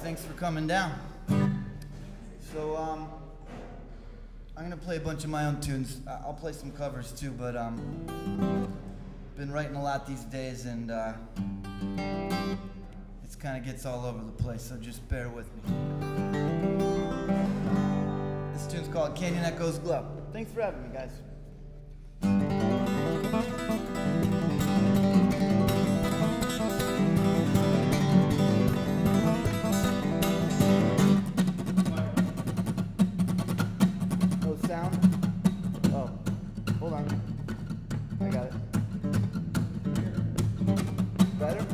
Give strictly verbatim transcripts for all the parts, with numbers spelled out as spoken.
Thanks for coming down. So, um, I'm gonna play a bunch of my own tunes. I- I'll play some covers too, but, um, been writing a lot these days, and, uh, it kind of gets all over the place, so just bear with me. This tune's called Canyon Echoes Glow. Thanks for having me, guys. Sound? Oh, hold on. I got it. Better?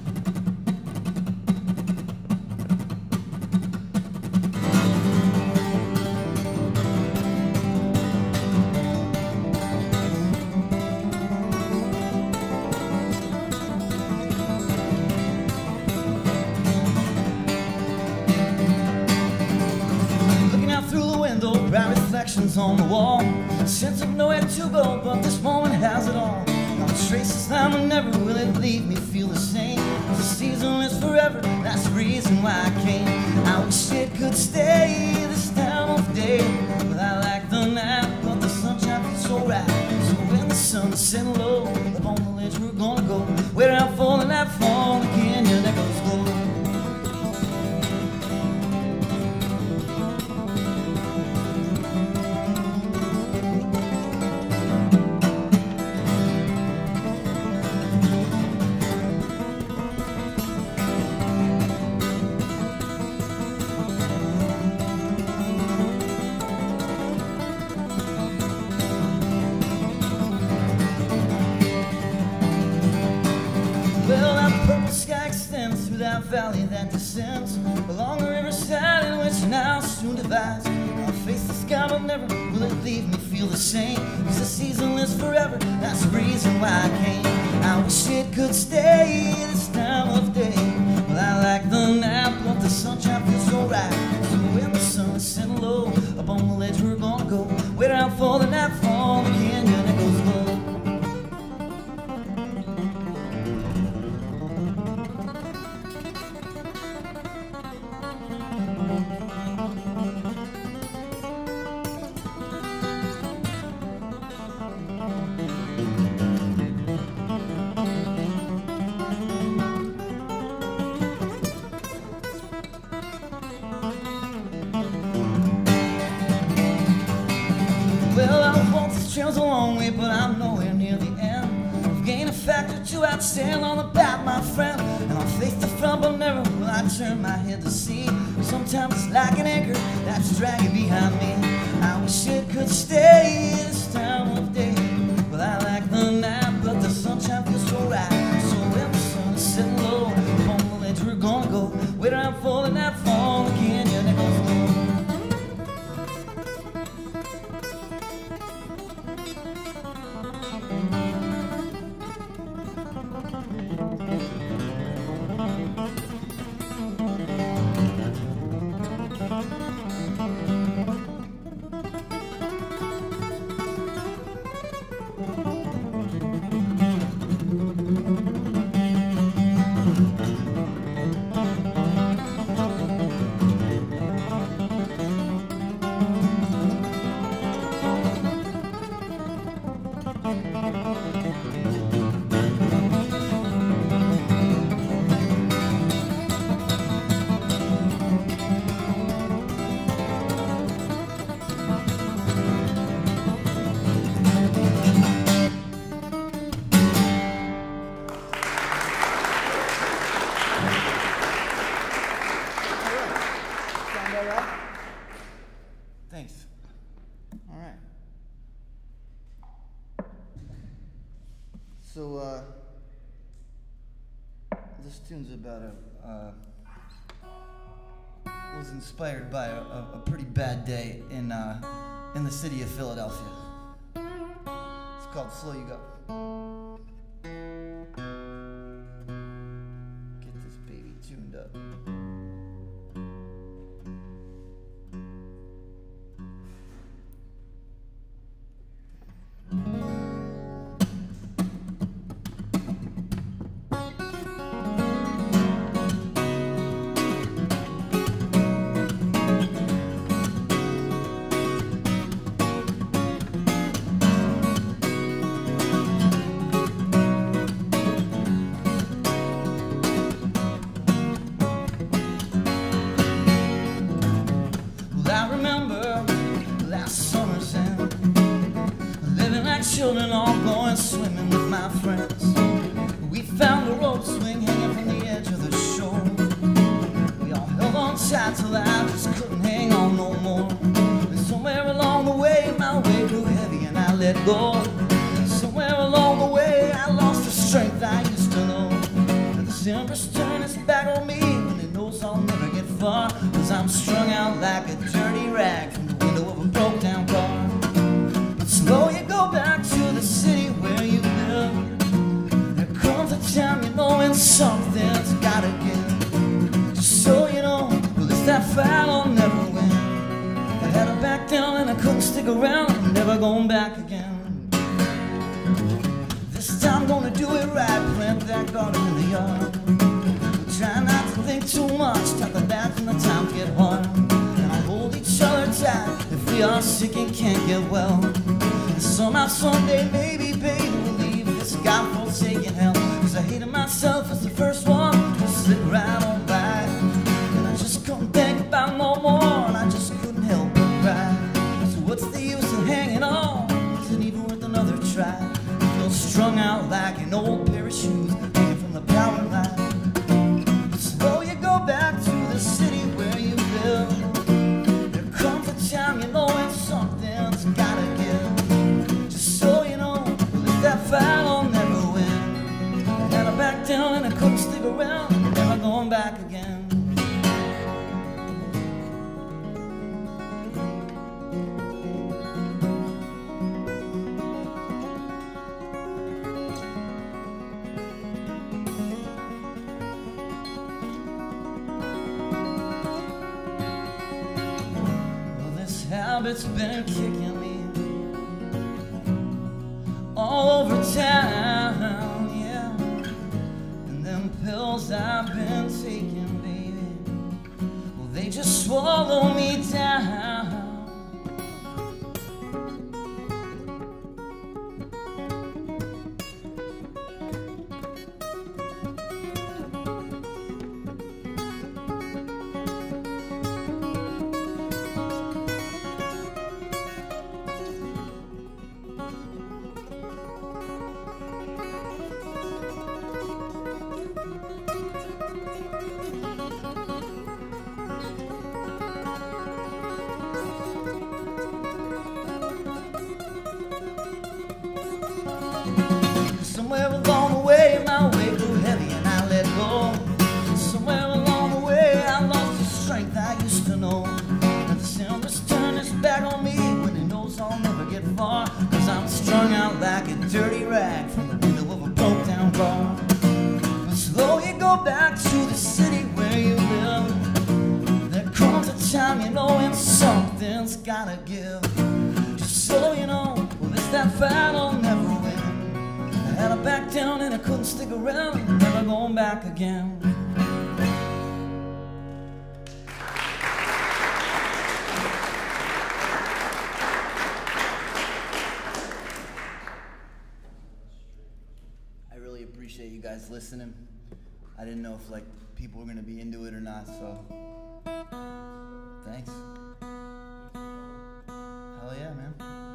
Looking out through the window, bright reflections on the wall. Sense of nowhere to go, but this moment has it all. No traces time and never will it leave me feel the same. The season is forever, that's the reason why I came. I wish it could stay this time of day, but I like the night, but the sunshine feels so right. So when the sun is setting low, up on the ledge we're gonna go. Wait out for the nightfall, the canyon echoes glow. Well, that purple sky extends through that valley that descends along the riverside in which now soon divides. I'll face the sky, but never will it leave me feel the same. Cause the season is forever, that's the reason why I came. I wish it could stay this time of day. Well, I like the night, but the sunshine feels so right. So when the sun is setting low, up on the ledge we're gonna go. Wait out for the nightfall, the canyon echoes glow. Well, I've walked these trails a long way, but I'm nowhere near the end. I've gained a fact or two, I'd sail on the back, my friend. And I'll face the front, but never will I turn my head to see. Sometimes it's like an anchor that's dragging behind me. I wish it could stay this time of day. Well, I like the night, but the sunshine feels so right. So when the sun is setting low, up on the ledge we're gonna go. Wait around for the nightfall, the canyon echoes glow. Thanks. All right. So, uh, this tune's about a, uh, was inspired by a, a, a pretty bad day in, uh, in the city of Philadelphia. It's called Slow You Go. Get this baby tuned up. children all going swimming with my friends. We found a rope swing hanging from the edge of the shore. We all held on tight till I just couldn't hang on no more. And somewhere along the way my weight grew heavy and I let go. And somewhere along the way I lost the strength I used to know. And December turned its back on me and it knows I'll never get far, 'cause I'm strung out like a dirty rag from the window of a broke down car. But slow you go back to the city where you live. There comes a time you know when something's gotta give. Just so you know, well, it's that fight I'll never win. I had to back down and I couldn't stick around. I'm never going back again. This time I'm gonna do it right, plant that garden in the yard. Try not to think too much, tap the back when the times get hard. And I'll hold each other tight if we are sick and can't get well. And somehow, someday, maybe, baby, we'll leave this God-forsaken hell. 'Cause I hated myself as the first one to slip right on by. And I just couldn't think about no more, and I just couldn't help but cry. So what's the use in hanging on? Isn't even worth another try. I feel strung out like an old pair of shoes hanging from the power line. Back to the city where you live. There comes a time you know when something's gotta give. Just so you know, well, it's that fight I'll never win. I had to back down and I couldn't stick around. I'm never going back again. Habit's been kicking me all over town, yeah. And them pills I've been taking, baby, well, they just swallow me down. Somewhere along the way my weight grew heavy and I let go. Somewhere along the way I lost the strength I used to know. And December's turned its back on me when it knows I'll never get far, 'cause I'm strung out like a dirty rag from the window of a broke down car. But slow you go back to the city where you live. There comes a time you know when something's gotta give. Just so you know, well, it's that fight I'll never win. I had to back down and I couldn't stick around. I'm never going back again. I really appreciate you guys listening. I didn't know if like people were gonna be into it or not, so thanks. Hell yeah, man.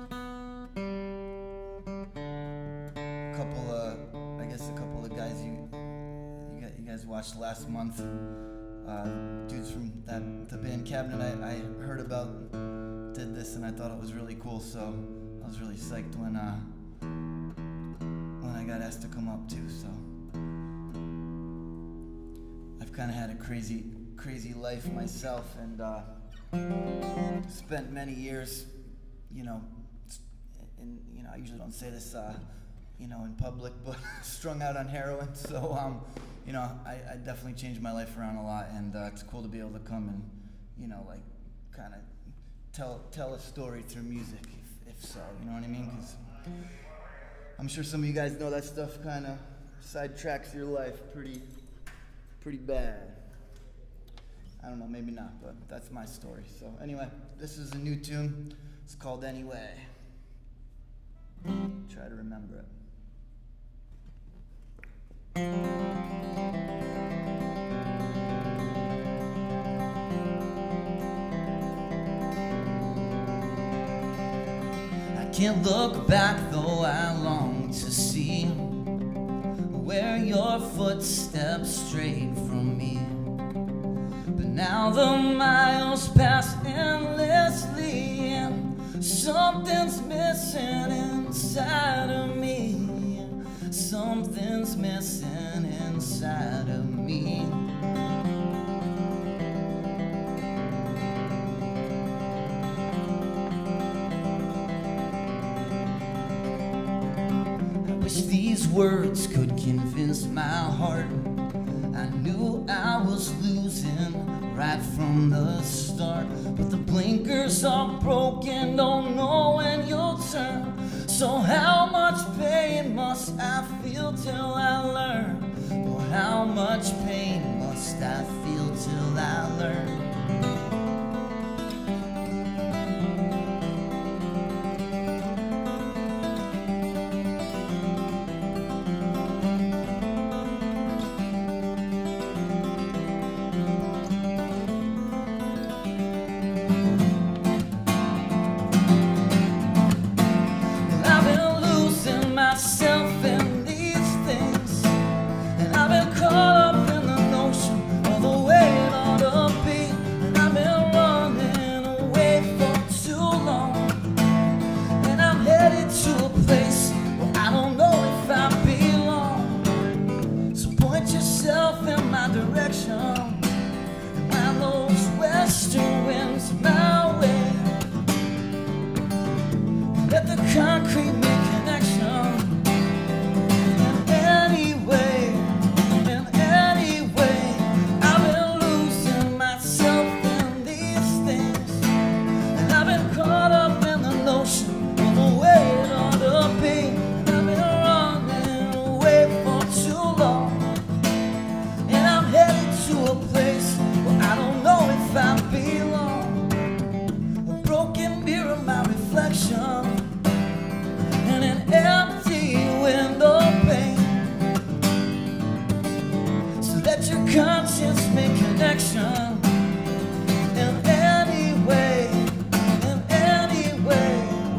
Couple of, I guess a couple of guys you you guys, you guys watched last month, uh, dudes from that the band Cabinet I, I heard about did this and I thought it was really cool, so I was really psyched when uh, when I got asked to come up too. So I've kind of had a crazy crazy life myself and uh, spent many years, you know, in, you know I usually don't say this. Uh, you know, in public, but strung out on heroin. So, um, you know, I, I definitely changed my life around a lot, and uh, it's cool to be able to come and, you know, like, kind of tell tell a story through music, if, if so, you know what I mean? Because I'm sure some of you guys know that stuff kind of sidetracks your life pretty, pretty bad. I don't know, maybe not, but that's my story. So, anyway, this is a new tune. It's called Anyway. Try to remember it. I Can't look back, though I long to see where your footsteps strayed from me. But now the miles pass endlessly, and something's missing inside of me. Something's missing inside of me. These words could convince my heart. I knew I was losing right from the start, but the blinkers are broken, don't know when you'll turn. So how much pain must I feel till I learn? Or how much pain must I feel till I learn? Myself in these things, and I've been caught up in the notion of the way it ought to be, and I've been running away for too long, and I'm headed to a place where I don't know if I belong. So point yourself in my direction, and when those western winds my way, let the concrete make connection. And an empty window pane. So let your conscience make connection. In any way, in any way.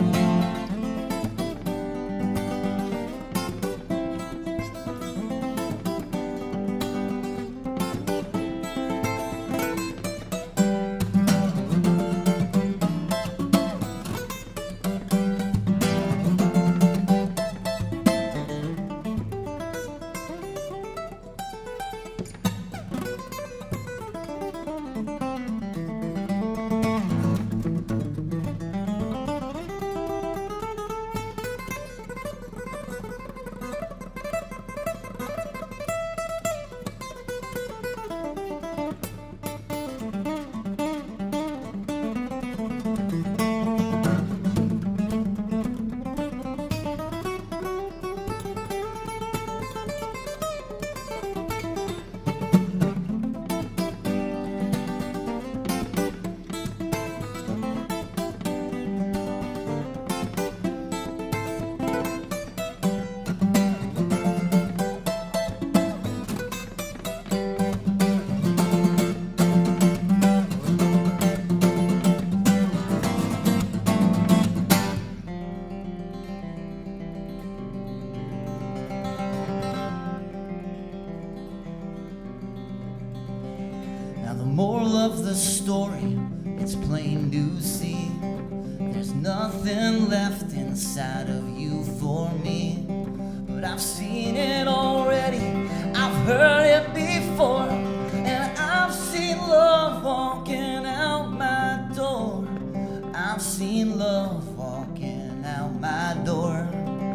The moral of the story, it's plain to see, there's nothing left inside of you for me. But I've seen it already, I've heard it before, and I've seen love walking out my door. I've seen love walking out my door.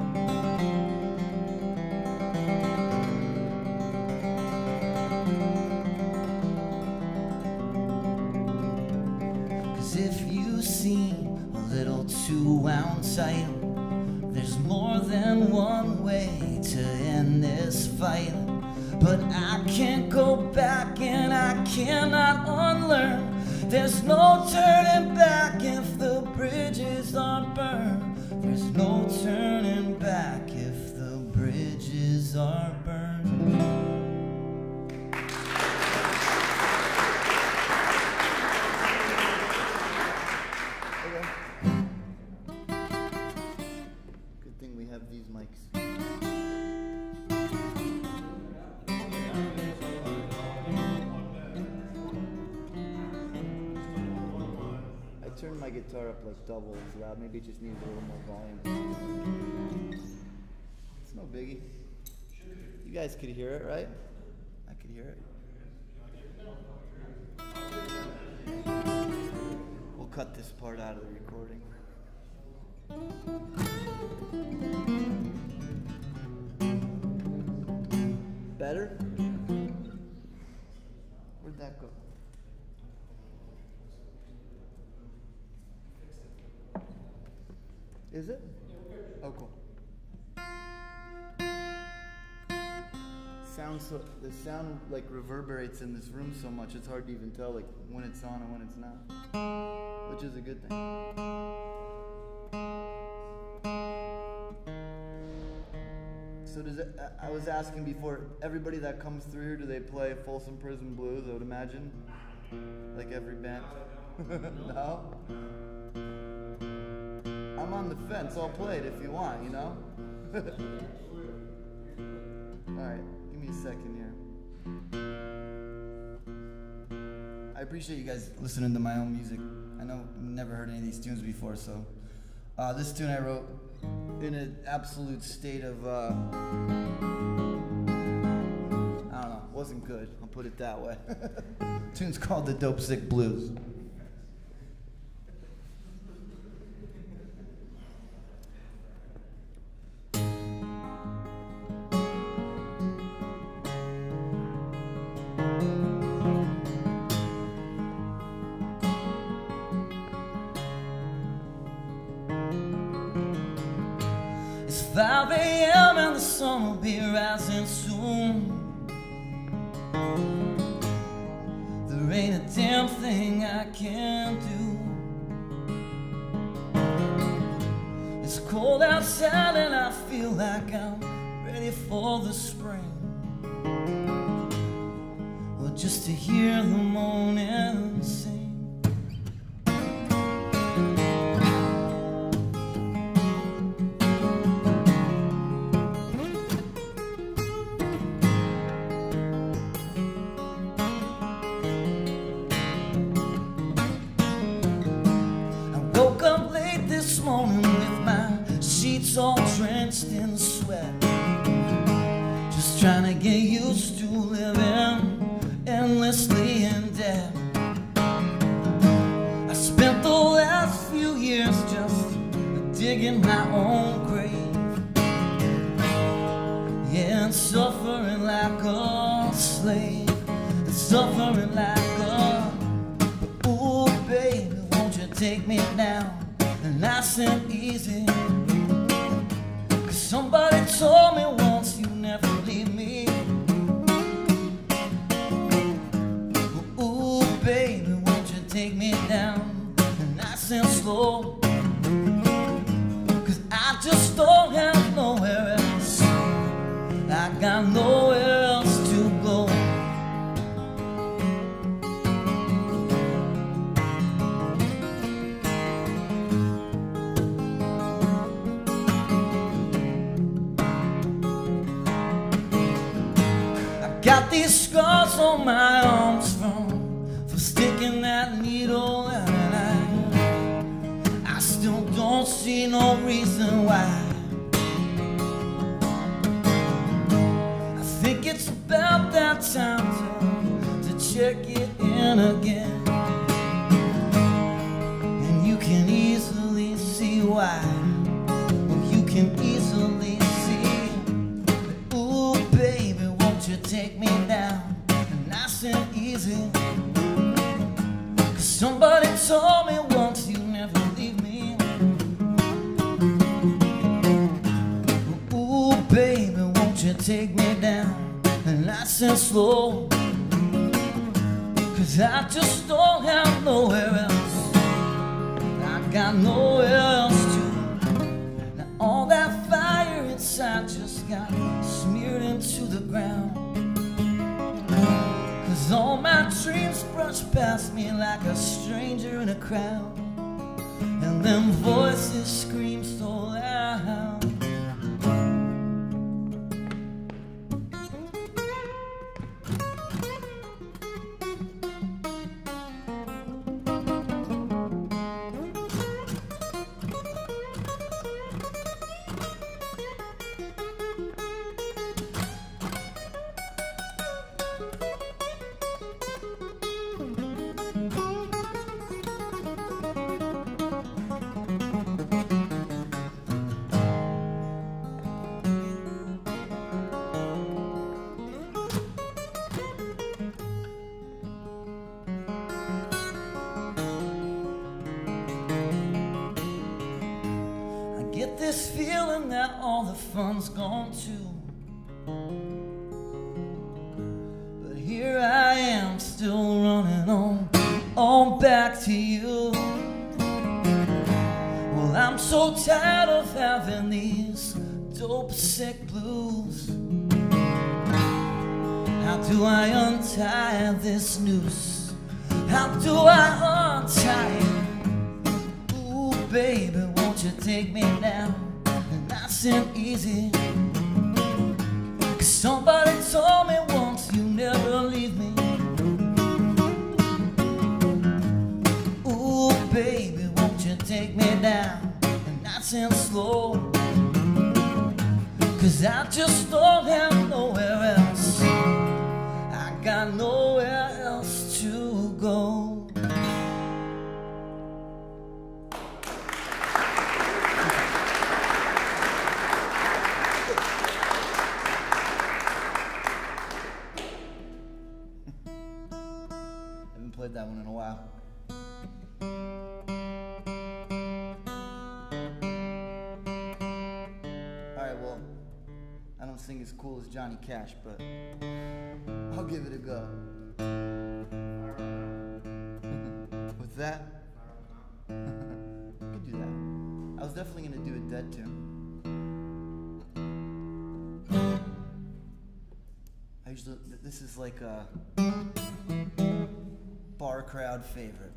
If you seem a little too wound tight, there's more than one way to end this fight. But I can't go back and I cannot unlearn. There's no turning back if the bridges are burned. There's no turning back if the bridges are burned. we have these mics? I turned my guitar up like double as loud. Maybe it just needs a little more volume. It's no biggie. You guys could hear it, right? I could hear it. We'll cut this part out of the recording. Better? Where'd that go? Is it? Oh, cool. Sounds so, the sound like reverberates in this room so much it's hard to even tell like when it's on and when it's not, which is a good thing. So does it, I was asking before, everybody that comes through here, do they play Folsom Prison Blues? I would imagine, like every band. No? I'm on the fence. I'll play it if you want, you know? Alright, give me a second here. I appreciate you guys listening to my own music. I know I've never heard any of these tunes before, so. Uh, this tune I wrote in an absolute state of, uh, I don't know, wasn't good. I'll put it that way. The tune's called The Dope Sick Blues. five A M and the sun will be rising soon. There ain't a damn thing I can do. It's cold outside and I feel like I'm ready for the spring. Well, just to hear the morning sing. This morning with my sheets all drenched in sweat, just trying to get used to living endlessly in debt. I spent the last few years just digging my own grave, yeah, and suffering like a slave, and suffering like a, ooh baby, won't you take me down nice and easy, 'cause somebody told me once you never leave me. Ooh, baby, won't you take me down nice and slow, 'cause I just don't have nowhere else. I got nowhere else to go. Got these scars on my arms from, from sticking that needle in, and I, I still don't see no reason why. I think it's about that time to, to check it in again, and you can easily see why. Well, you can easily see, ooh baby, you take me down nice and easy, 'cause somebody told me once you never leave me. Ooh baby, won't you take me down nice and slow, 'cause I just don't have nowhere else. I got nowhere else to. Now all that fire inside just got smeared into the ground, 'cause all my dreams brushed past me like a stranger in a crowd, and them voices scream so loud. feeling that all the fun's gone too. But here I am, still running on, on back to you. Well, I'm so tired of having these dope sick blues. How do I untie this noose? How do I untie it? Ooh, baby, won't you take me down? Nice and easy. 'Cause somebody told me once you never leave me. Ooh, baby, won't you take me down? Nice and slow. 'Cause I just don't have nowhere else. I got nowhere else to go. Haven't played that one in a while. Alright, well, I don't sing as cool as Johnny Cash, but I'll give it a go. What's that? I could do that. I was definitely gonna do a Dead tune. I usually, this is like a bar crowd favorite.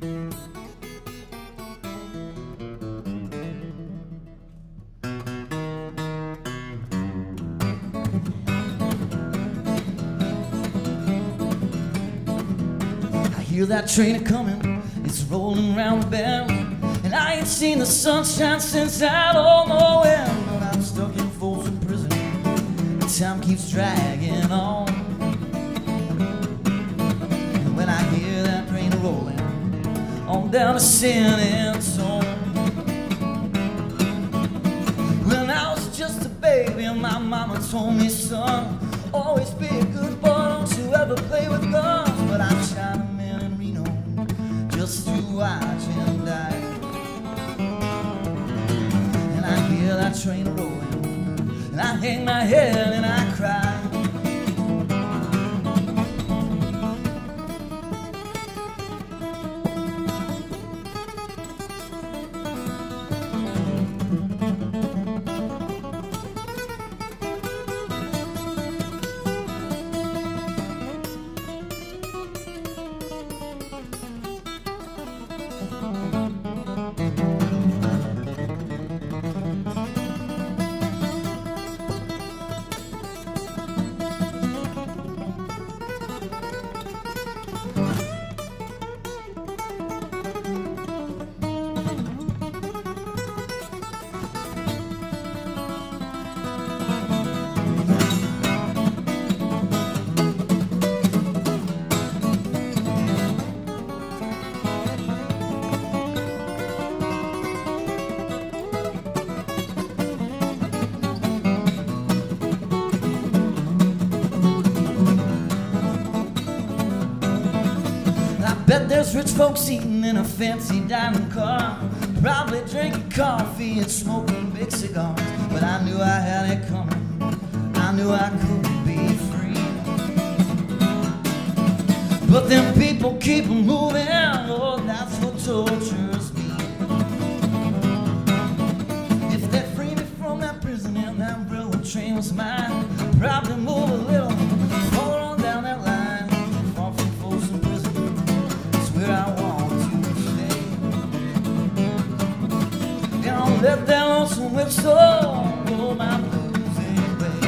Hear that train a-comin', it's rolling round the bend, and I ain't seen the sunshine since I don't know when. But I'm stuck in Folsom Prison, and time keeps dragging on. And when I hear that train rolling on down to San Antonio, when I was just a baby, my mama told me, son, always be a good boy, don't you ever play with guns. But I shot him just to watch him die. And I hear that train rolling, and I hang my head and I cry. Bet there's rich folks eating in a fancy dining car, probably drinking coffee and smoking big cigars. But I knew I had it coming, I knew I couldn't be free. But them people keep moving, oh, that's what tortures me. If they free me from that prison and that railroad train was mine, I'd probably move a little further on down that line, far from Folsom Prison, where I want to stay. And I'll let that lonesome whistle blow my blues away.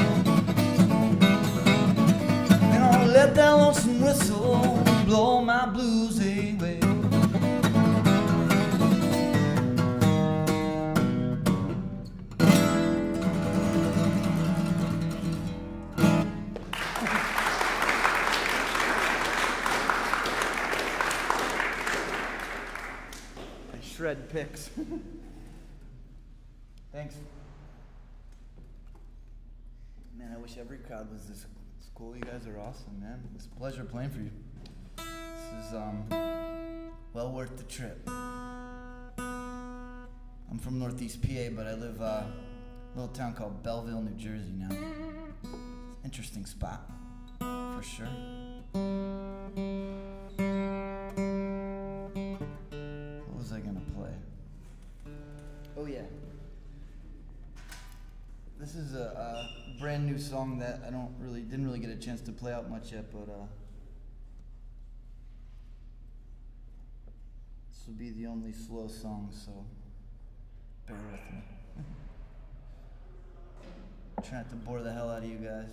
And I'll let that lonesome whistle blow my blues away. Shred picks. Thanks. Man, I wish every crowd was this cool. You guys are awesome, man. It's a pleasure playing for you. This is um well worth the trip. I'm from Northeast P A, but I live uh, little town called Belleville, New Jersey now. Interesting spot, for sure. What was I gonna play? Oh yeah. This is a, a brand new song that I don't really, didn't really get a chance to play out much yet, but uh, this will be the only slow song, so bear with me. Trying not to bore the hell out of you guys.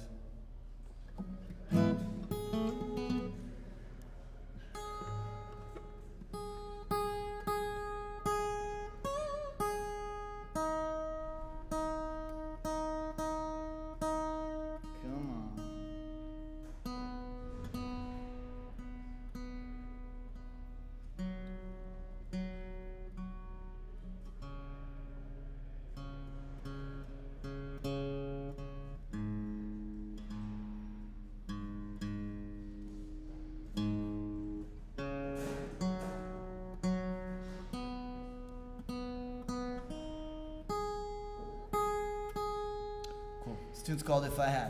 This tune's called If I Had.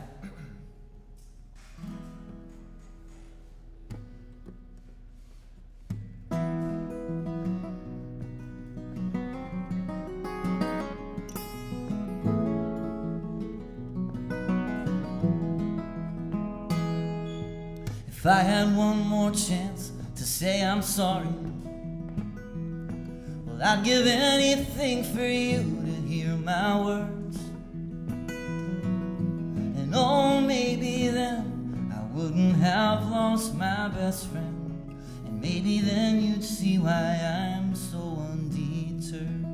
If I had one more chance to say I'm sorry, well, I'd give anything for you to hear my words. Oh, maybe then I wouldn't have lost my best friend, and maybe then you'd see why I'm so undeterred.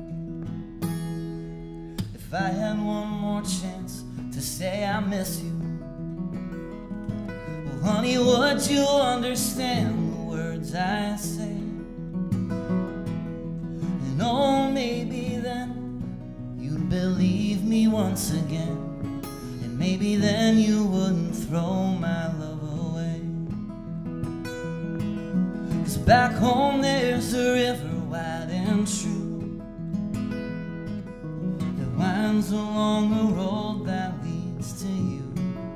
If I had one more chance to say I miss you, well, honey, would you understand the words I say? And oh, maybe then you'd believe me once again. Maybe then you wouldn't throw my love away. 'Cause back home there's a river wide and true that winds along the road that leads to you.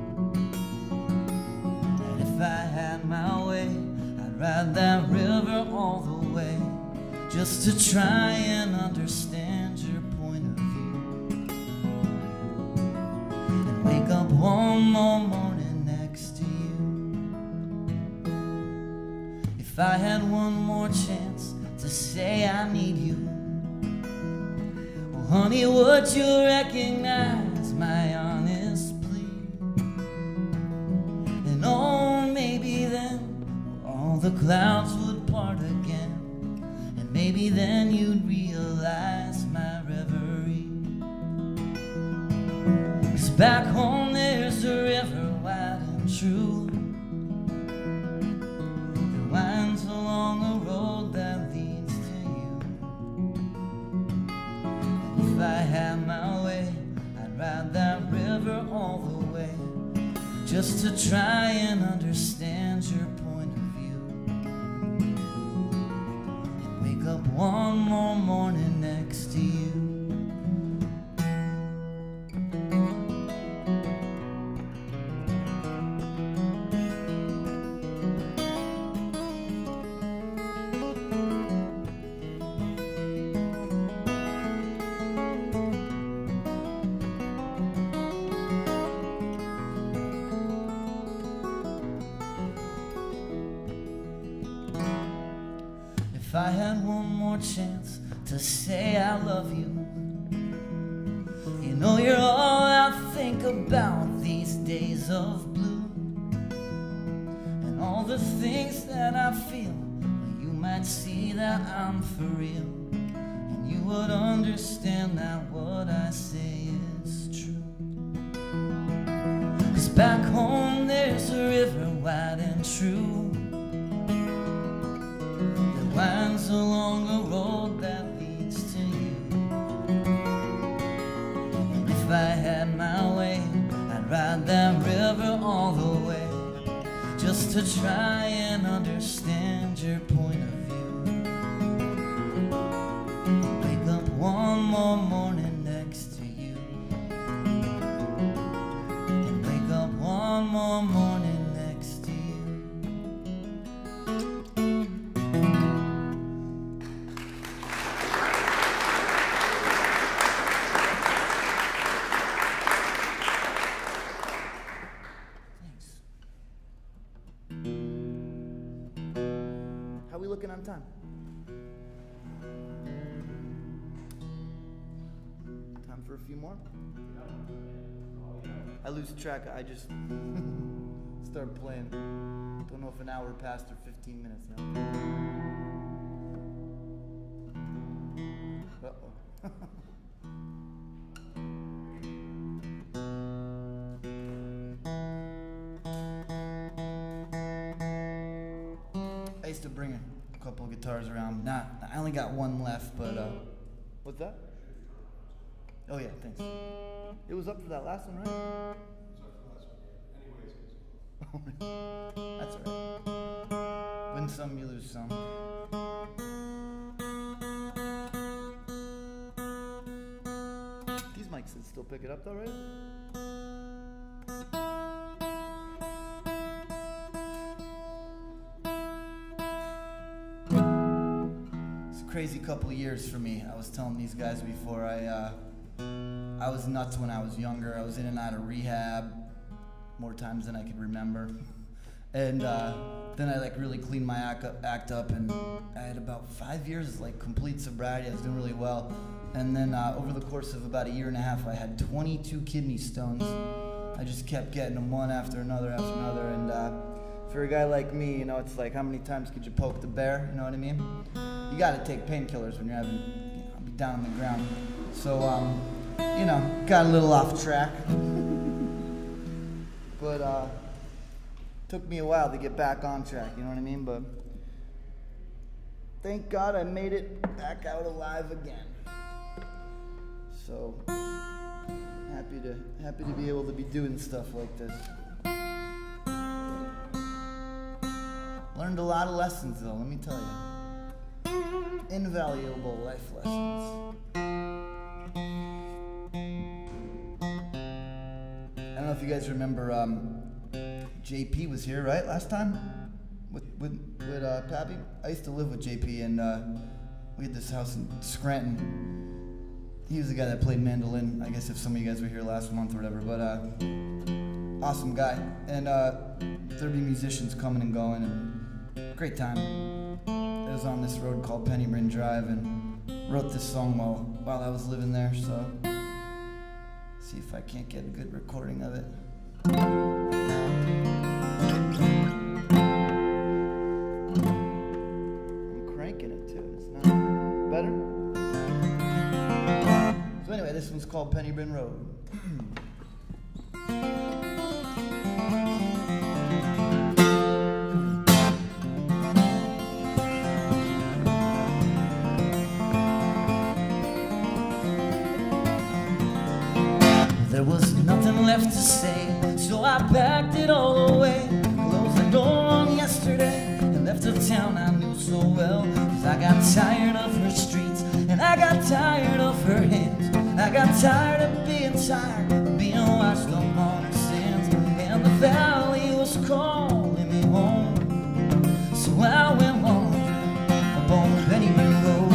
And if I had my way, I'd ride that river all the way, just to try and understand your point of view. Wake up one more morning next to you. If I had one more chance to say I need you, well, honey, would you recognize my honest plea? And oh, maybe then all the clouds would part again, and maybe then you'd realize my reverie. Back home there's a river wide and true that winds along a road that leads to you. And if I had my way, I'd ride that river all the way, just to try and understand your point of view. And wake up one more morning next to you. If I had one more chance to say I love you, you know you're all I think about these days of blue. And all the things that I feel, you might see that I'm for real, and you would understand that what I say is true. 'Cause back home there's a river wide and true winds along a road that leads to you. And if I had my way, I'd ride that river all the way, just to try and understand your point of view. Wake up one more morning next to you. looking on time? Time for a few more? I lose track. I just start playing. Don't know if an hour passed or fifteen minutes now. Uh-oh. I used to bring a couple of guitars around. Nah, I only got one left, but uh, what's that? Oh yeah, thanks. It was up for that last one, right? It was up for the last one. Anyways. That's alright. Win some, you lose some. These mics should still pick it up though, right? Crazy couple of years for me. I was telling these guys before, I uh, I was nuts when I was younger. I was in and out of rehab more times than I could remember, and uh, then I like really cleaned my act up, act up, and I had about five years like complete sobriety. I was doing really well, and then uh, over the course of about a year and a half, I had twenty-two kidney stones. I just kept getting them one after another after another, and uh, for a guy like me, you know, it's like how many times could you poke the bear? You know what I mean? You gotta take painkillers when you're having, you know, be down on the ground. So, um, you know, got a little off track. But, uh, took me a while to get back on track, you know what I mean? But, thank God I made it back out alive again. So, happy to, happy to be able to be doing stuff like this. Learned a lot of lessons though, let me tell you. Invaluable life lessons. I don't know if you guys remember, um, J P was here, right, last time? With, with, with uh, Pappy? I used to live with J P, and uh, we had this house in Scranton. He was the guy that played mandolin, I guess if some of you guys were here last month or whatever, but uh, awesome guy. And uh, there'd be musicians coming and going, and great time. I was on this road called Pennybryn Drive and wrote this song while, while I was living there, so see if I can't get a good recording of it. I'm cranking it too, it's not better? So anyway, this one's called Pennybryn Road. There was nothing left to say, so I packed it all away. Closed the door on yesterday and left a town I knew so well. Cause I got tired of her streets and I got tired of her hands. I got tired of being tired of being washed up on her sands. And the valley was calling me home, so I went wandering up on Pennybryn Road.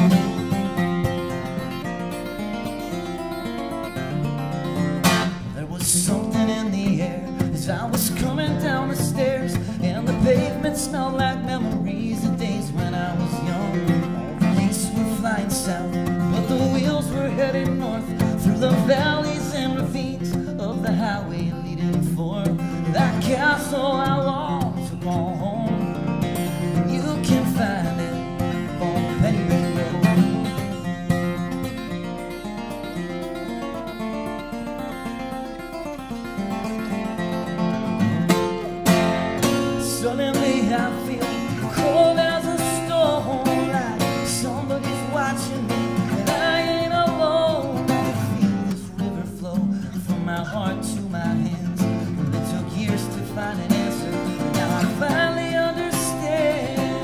Something in the air as I was coming down the stairs, and the pavement smelled like memories of days when I was young. All the geese were flying south, but the wheels were headed north through the valleys and ravines of the highway leading for that castle I long to call home. You can find it on Pennybryn Road. Suddenly I feel cold as a stone, like somebody's watching me, and I ain't alone. I feel this river flow from my heart to my hands, and it took years to find an answer. Now I finally understand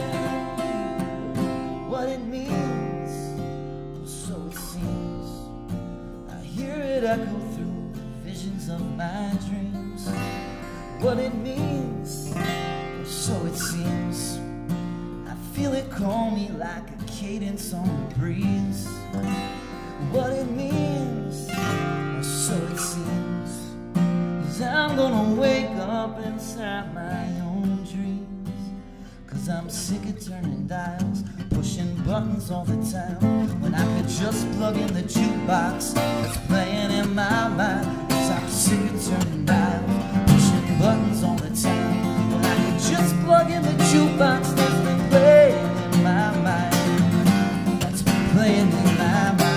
what it means, so it seems. I hear it echo through visions of my dreams. What it means, so it seems. I feel it call me like a cadence on the breeze. What it means, or so it seems, is I'm gonna wake up inside my own dreams. Cause 'cause I'm sick of turning dials, pushing buttons all the time, when I could just plug in the jukebox that's playing in my mind. 'Cause I'm sick of turning dials, pushing buttons all the time, when I could just plug in the jukebox that's been playing in my mind, that's been playing in my mind.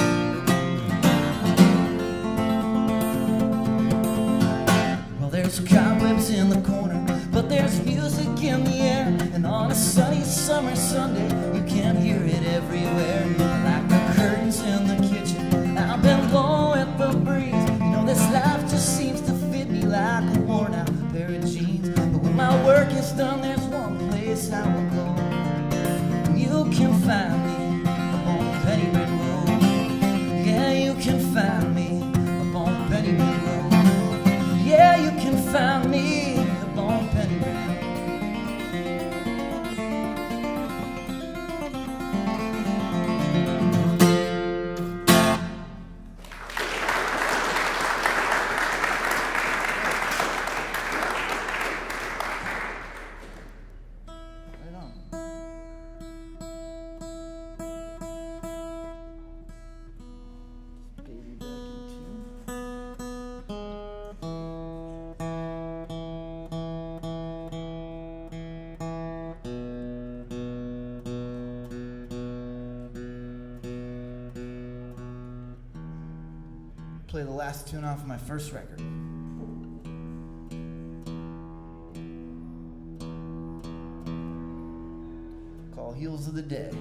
Well, there's cobwebs in the corner, but there's music in the air, and on a sunny summer Sunday you can hear it everywhere. Like the curtains in the kitchen, I've been blowing at the breeze. You know, this life just seems to fit me like a worn out pair of jeans. But when my work is done, there's one place I will go, and you can find me up on Pennyman Road. Yeah, you can find me up on Pennyman Road. Yeah, you can find me up on Pennyman. Right on. Baby back in tune. Play the last tune off of my first record. Called Heels of the Day.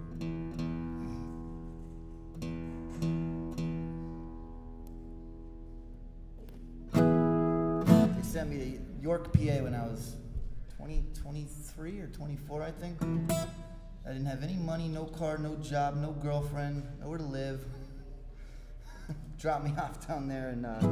They sent me to York, P A when I was twenty, twenty-three or twenty-four, I think. I didn't have any money, no car, no job, no girlfriend, nowhere to live. Dropped me off down there and uh,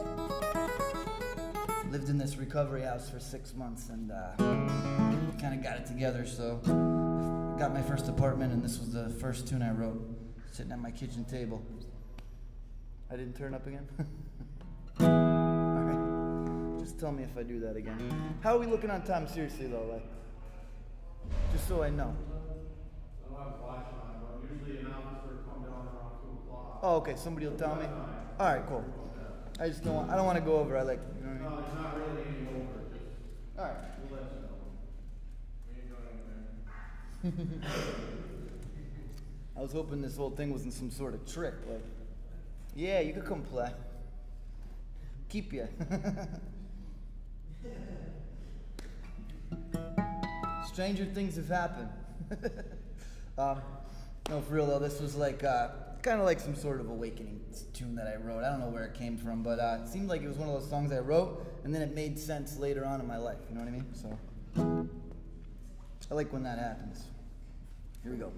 lived in this recovery house for six months and uh, kind of got it together. So got my first apartment, and this was the first tune I wrote, sitting at my kitchen table. I didn't turn up again? All right. Just tell me if I do that again. How are we looking on time, seriously though? Like, just so I know. I don't have a flash on, but usually an officer come down around two o'clock. Oh, okay. Somebody will tell me. All right, cool. I just don't want. I don't want to go over. I like. You know what I mean? No, it's not really any over. Just All right. we'll let you know. We ain't going anywhere. I was hoping this whole thing wasn't some sort of trick. Like, yeah, you could come play. Keep ya. Stranger things have happened. um, no, for real though, this was like uh, kind of like some sort of awakening tune that I wrote. I don't know where it came from, but uh, it seemed like it was one of those songs I wrote, and then it made sense later on in my life. You know what I mean? So I like when that happens. Here we go.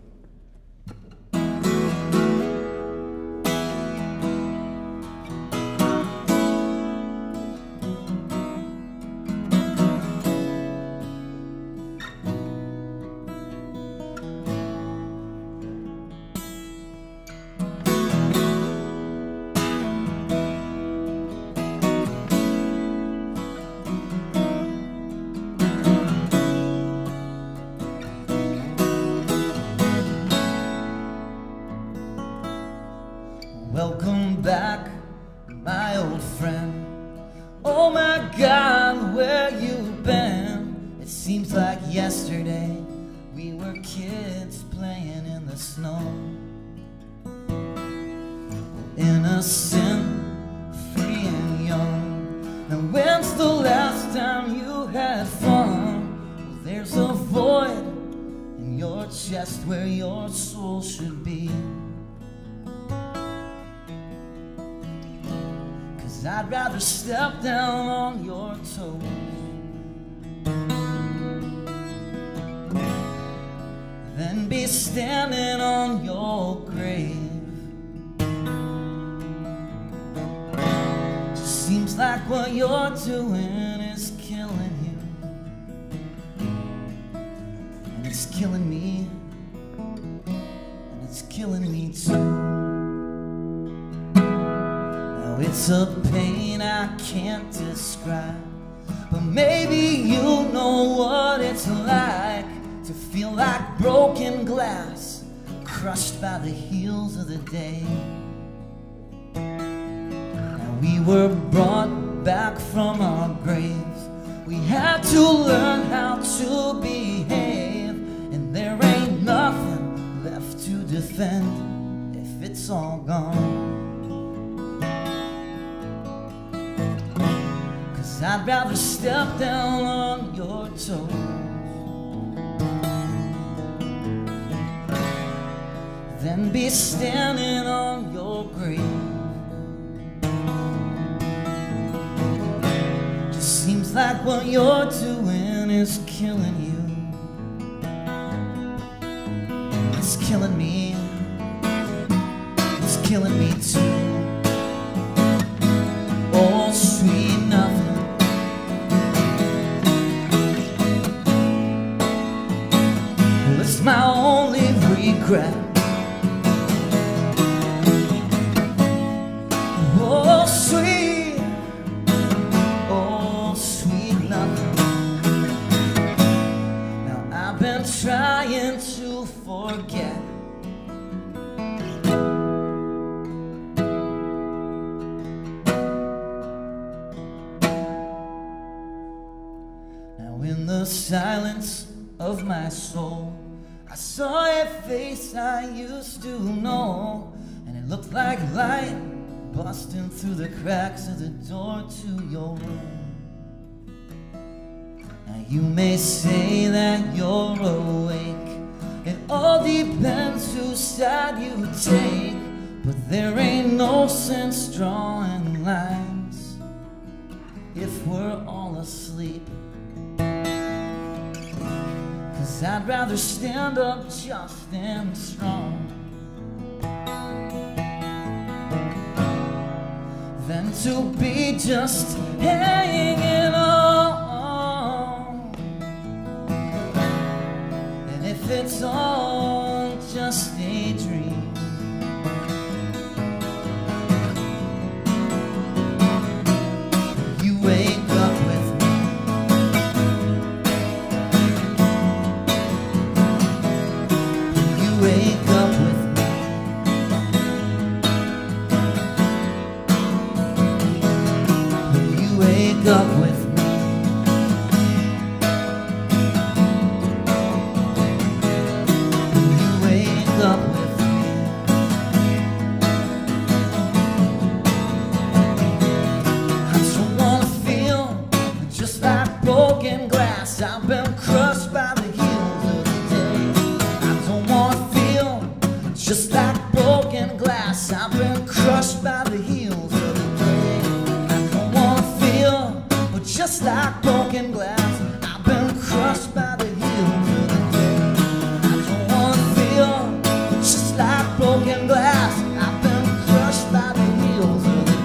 Welcome back, my old friend. Oh my God, where you been? It seems like yesterday we were kids playing in the snow. Innocent, free and young. Now when's the last time you had fun? Well, there's a void in your chest where your soul should be. I'd rather step down on your toes than be standing on your grave. Just seems like what you're doing is killing you, and it's killing me, and it's killing me too. It's a pain I can't describe, but maybe you know what it's like to feel like broken glass crushed by the heels of the day. And we were brought back from our graves. We had to learn how to behave, and there ain't nothing left to defend if it's all gone. Cause I'd rather step down on your toes than be standing on your grave. Just seems like what you're doing is killing you. It's killing me. It's killing me too. Oh, sweet nothing. Well, it's my only regret. Oh, sweet, oh, sweet nothing. Now I've been trying to forget. Now in the silence of my soul, I saw a face I used to know, and it looked like light busting through the cracks of the door to your room. Now you may say that you're awake, it all depends whose side you take, but there ain't no sense drawing lines if we're all asleep. Cause I'd rather stand up just and strong than to be just hanging on. And if it's all just a dream, you wake up with me. You wake up with me. Wake up with me. You wake up with me. I don't wanna feel just like broken glass. I've been crushed by the heels of the day. I don't wanna feel just like broken glass. I've been crushed by the heels of the day. Just like broken glass, I've been crushed by the heels of the day. I don't wanna feel just like broken glass. I've been crushed by the heels of the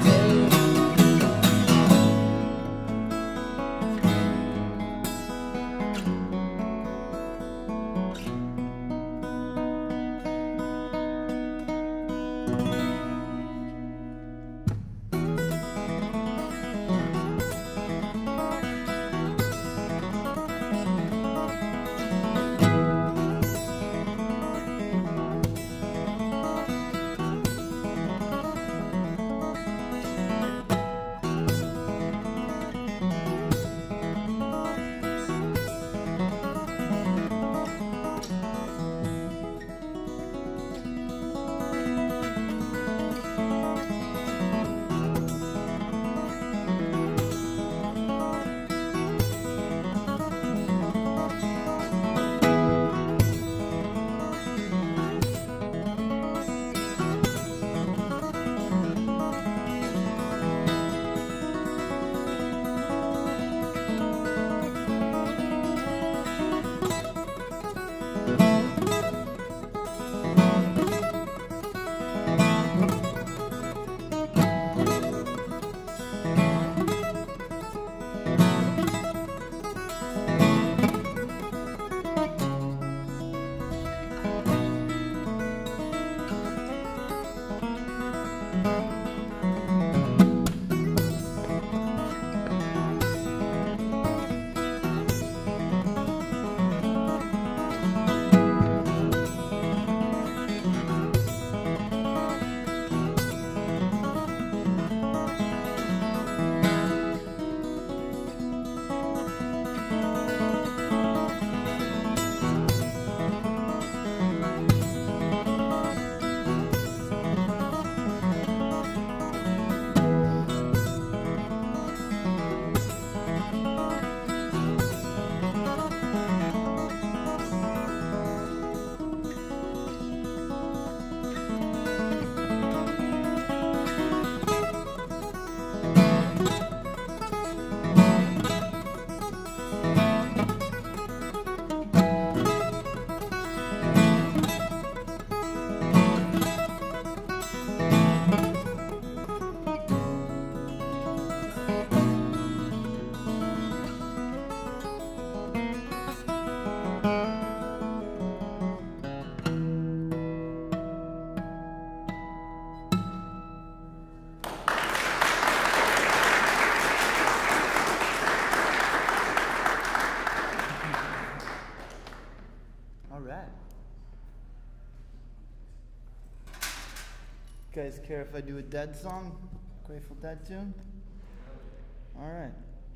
guys care if I do a Dead song? Grateful Dead tune? All right.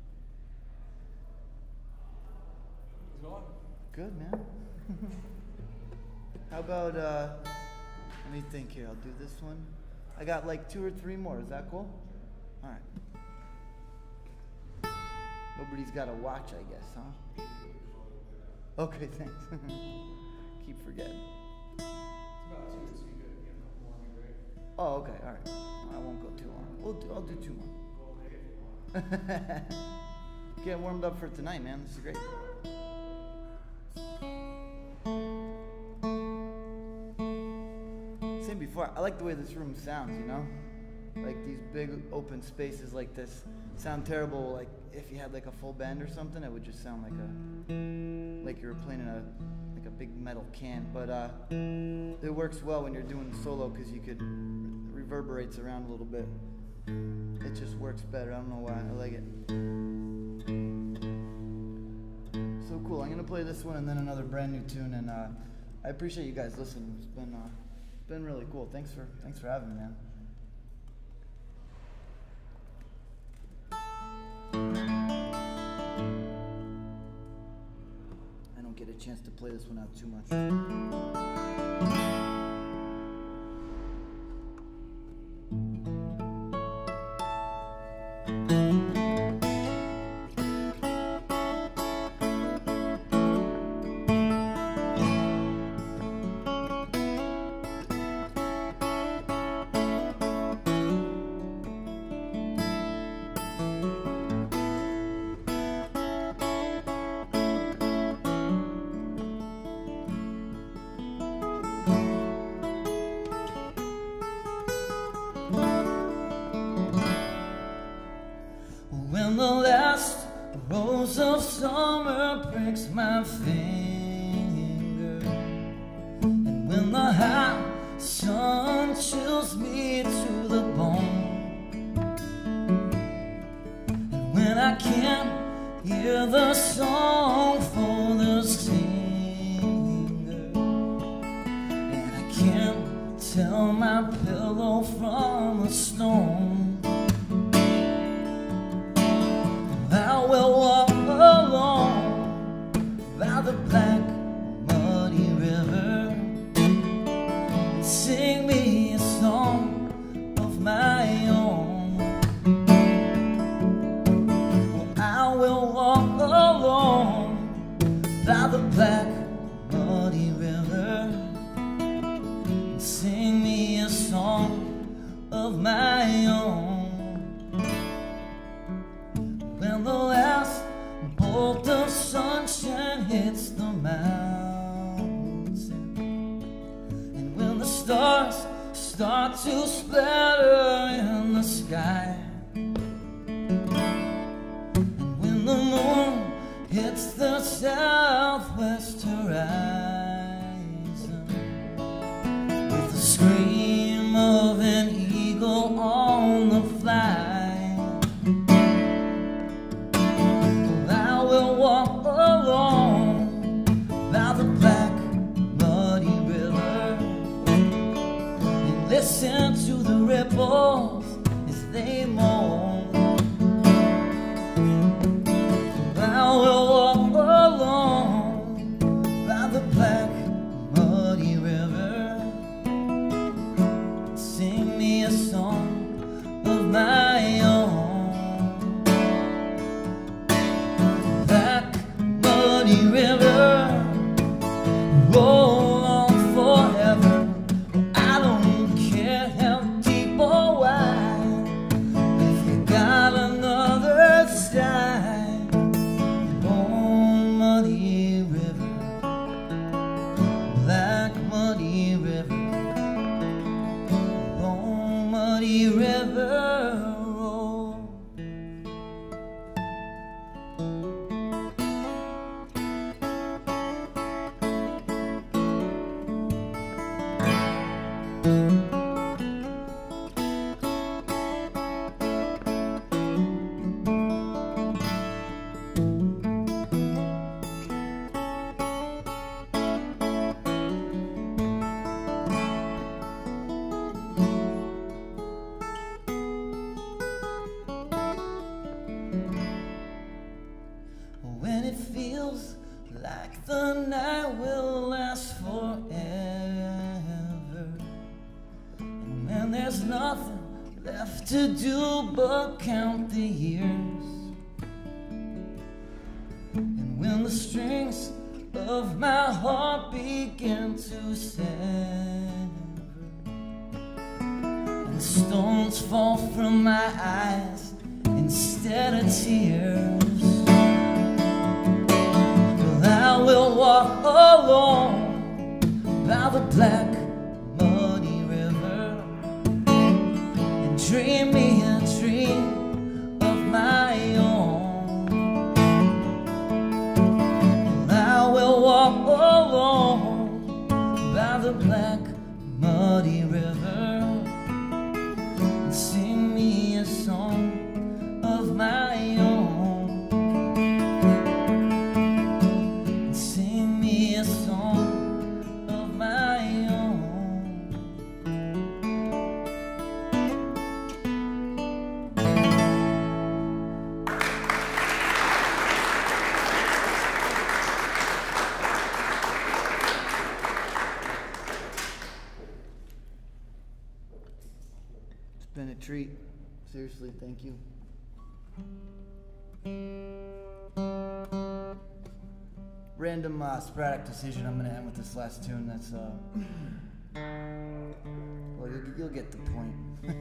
Good, man. How about, uh, let me think here. I'll do this one. I got like two or three more. Is that cool? All right. Nobody's got a watch, I guess, huh? Okay, thanks. Keep forgetting. Oh, okay, all right. I won't go too long. We'll do, I'll do two more. Get warmed up for tonight, man. This is great. Same before, I like the way this room sounds, you know? Like these big open spaces like this sound terrible. Like if you had like a full band or something, it would just sound like a like you were playing in a like a big metal can. But uh, it works well when you're doing solo because you could reverberates around a little bit. It just works better. I don't know why. I like it. So cool. I'm gonna play this one and then another brand new tune. And uh, I appreciate you guys listening. It's been uh, been really cool. Thanks for thanks for having me, man. I don't get a chance to play this one out too much. When the last rose of summer breaks my finger, and when the hot sun chills me to the bone, and when I can't hear the song for the singer, and I can't tell my pillow from a stone, I will walk alone by the black, muddy river and sing me a song of my own. Well, I will walk alone by the black, muddy river and sing me a song of my own. When the last bolt of sunshine hits the mountains, and when the stars start to splatter in the sky, and when the moon hits the southwest horizon with the scream of an eagle on the fly, walk alone by the black, muddy river and listen to the ripples as they moan. I will walk alone to do but count the years. And when the strings of my heart begin to sever and the stones fall from my eyes instead of tears, well, I will walk alone by the black muddy river and dream me a dream of my own. I will walk alone by the black muddy river and sing me a song of my own, and sing me a song of my own. It's been a treat. Seriously, thank you. Random uh, sporadic decision. I'm gonna end with this last tune. That's uh, well, you'll, you'll get the point.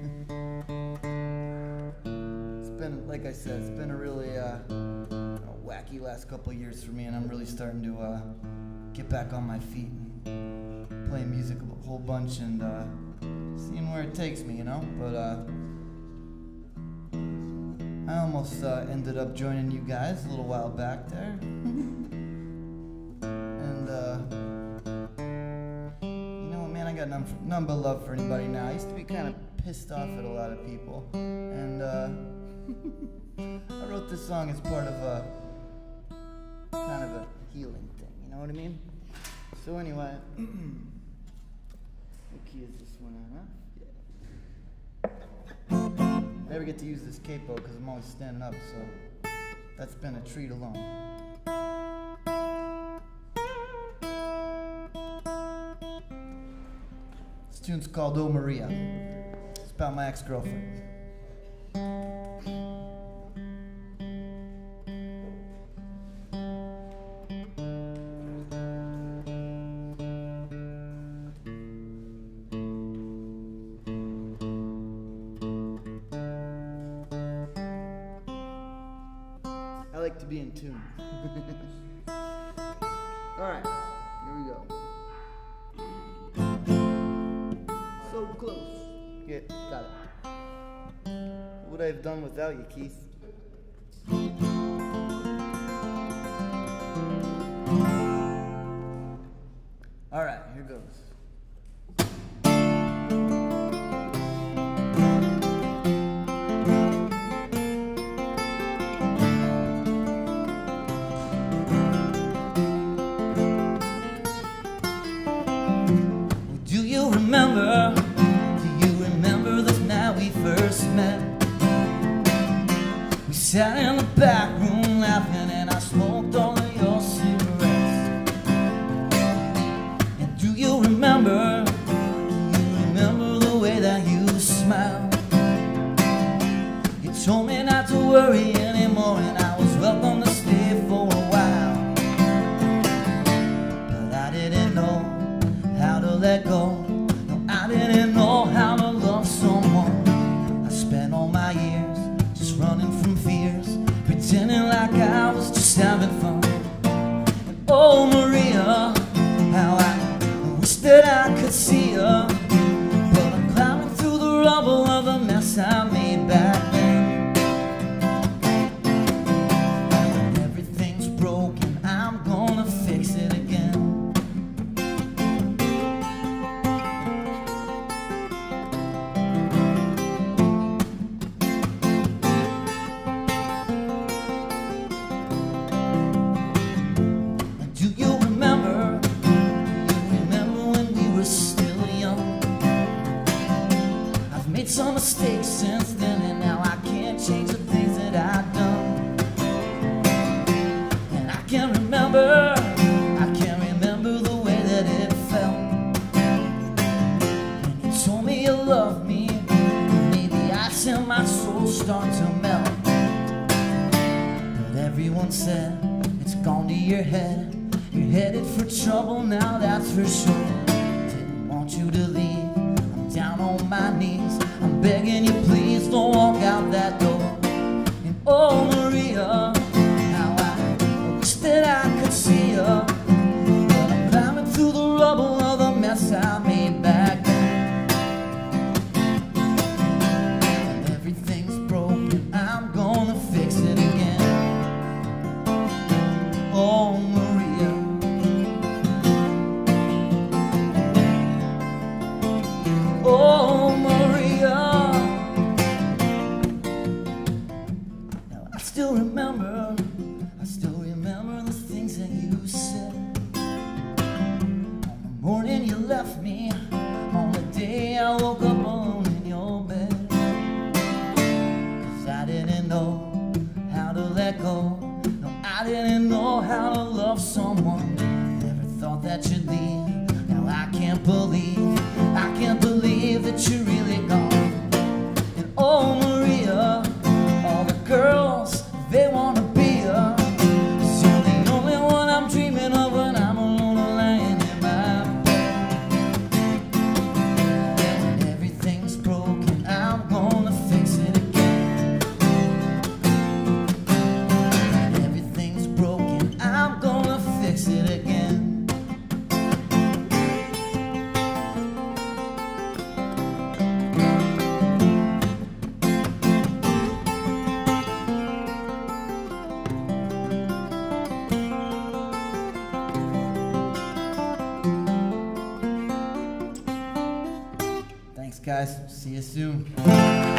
It's been, like I said, it's been a really uh, wacky last couple of years for me, and I'm really starting to uh, get back on my feet and play music a whole bunch and uh, seeing where it takes me, you know. But uh, I almost uh, ended up joining you guys a little while back there. And, uh, you know what, man, I got none, none but love for anybody now. I used to be kind of pissed off at a lot of people. And uh, I wrote this song as part of a kind of a healing thing, you know what I mean? So anyway, what key is this one on, huh? I never get to use this capo because I'm always standing up, so that's been a treat alone. This tune's called Oh Maria. It's about my ex-girlfriend. I like to be in tune. Alright, here we go. So close. Yeah, got it. What would I have done without you, Keith? Alright, here goes. Remember, do you remember the night we first met? We sat in the back room laughing and I smoked all of your cigarettes. And do you remember, do you remember the way that you smiled? You told me not to worry anymore and I was welcome to stay for a while. But I didn't know how to let go. I didn't know how to love someone. I spent all my years just running from fears, pretending like I was just having fun. And oh Maria, how I wish that I could see her, but I'm climbing through the rubble of the mess I made back then. start to melt. But everyone said, it's gone to your head. You're headed for trouble now, that's for sure. Didn't want you to leave. I'm down on my knees. I'm begging you, please don't walk out that door. And oh, Maria, how I wish that I could see you. But I'm climbing through the rubble of the mess I made back then. And everything's broken, I'm gonna fix it again. Oh, Maria. Oh, Maria. Now I still remember, I still remember the things that you said. On the morning you left me, on the day I woke up alone in your bed. Cause I didn't know how to let go. No, I didn't know how to love someone. Never thought that you'd leave. Now I can't believe, I can't believe that you're really gone. And oh, Maria, all the girls, they wanna be ya. 'Cause you're the only one I'm dreaming of when I'm alone lying in my bed. And when everything's broken, I'm gonna fix it again. When everything's broken, I'm gonna fix it again. Thanks, guys. See you soon.